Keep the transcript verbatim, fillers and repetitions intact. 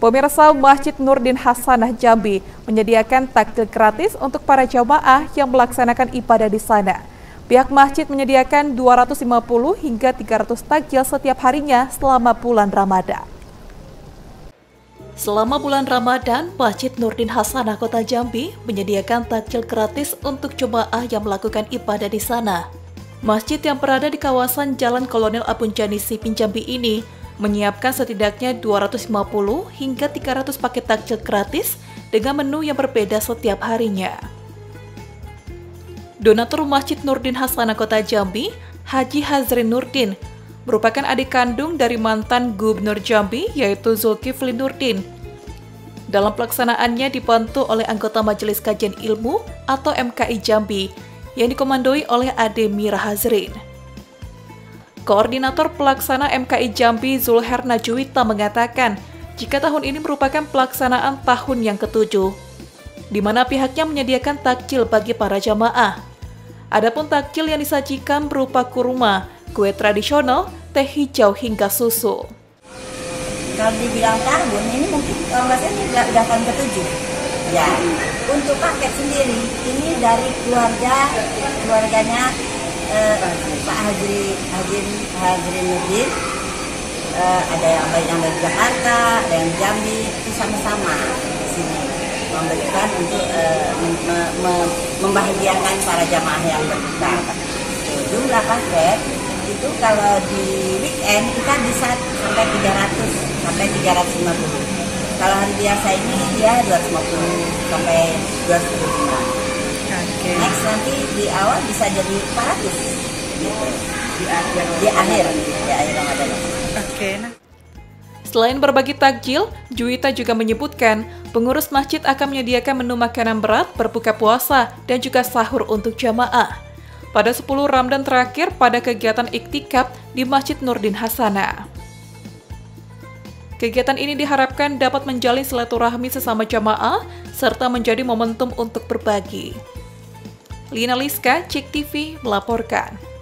Pemirsa, Masjid Nurdin Hasanah Jambi menyediakan takjil gratis untuk para jamaah yang melaksanakan ibadah di sana. Pihak masjid menyediakan dua ratus lima puluh hingga tiga ratus takjil setiap harinya selama bulan Ramadan. Selama bulan Ramadan, Masjid Nurdin Hasanah Kota Jambi menyediakan takjil gratis untuk jemaah yang melakukan ibadah di sana. Masjid yang berada di kawasan Jalan Kolonel Abunjani Sipin Jambi ini menyiapkan setidaknya dua ratus lima puluh hingga tiga ratus paket takjil gratis dengan menu yang berbeda setiap harinya. Donatur Masjid Nurdin Hasanah Kota Jambi, Haji Hazrin Nurdin, merupakan adik kandung dari mantan Gubernur Jambi yaitu Zulkifli Nurdin. Dalam pelaksanaannya dibantu oleh anggota Majelis Kajian Ilmu atau M K I Jambi yang dikomandoi oleh Ade Mira Hazrin. Koordinator Pelaksana M K I Jambi Zulher Najwita mengatakan jika tahun ini merupakan pelaksanaan tahun yang ketujuh, di mana pihaknya menyediakan takjil bagi para jamaah. Adapun takjil yang disajikan berupa kurma, kue tradisional, teh hijau hingga susu. Kalau dibilang tahun ini mungkin kalau nggak salah ini udah tahun ketujuh. Ya, untuk paket sendiri ini dari keluarga keluarganya eh, Pak Hazri Hazrin Hazrin Nurdin. Eh, ada yang baik yang dari Jakarta, ada yang Jambi, itu sama-sama di sini memberikan untuk eh, me, me, membahagiakan para jamaah yang berbuka. Jumlah paket itu kalau di weekend kita bisa sampai tiga ratus sampai tiga ratus lima puluh. Kalau hari biasa ini dia dua ratus lima puluh sampai dua ratus lima puluh. Okay. Next nanti di awal bisa jadi empat ratus gitu. Di akhir di akhir di akhir Ramadan. Oke. Okay. Selain berbagi takjil, Juwita juga menyebutkan pengurus masjid akan menyediakan menu makanan berat berbuka puasa dan juga sahur untuk jamaah pada sepuluh Ramadan terakhir pada kegiatan iktikaf di Masjid Nurdin Hasanah. Kegiatan ini diharapkan dapat menjalin silaturahmi sesama jamaah serta menjadi momentum untuk berbagi. Lina Liska, Cek T V melaporkan.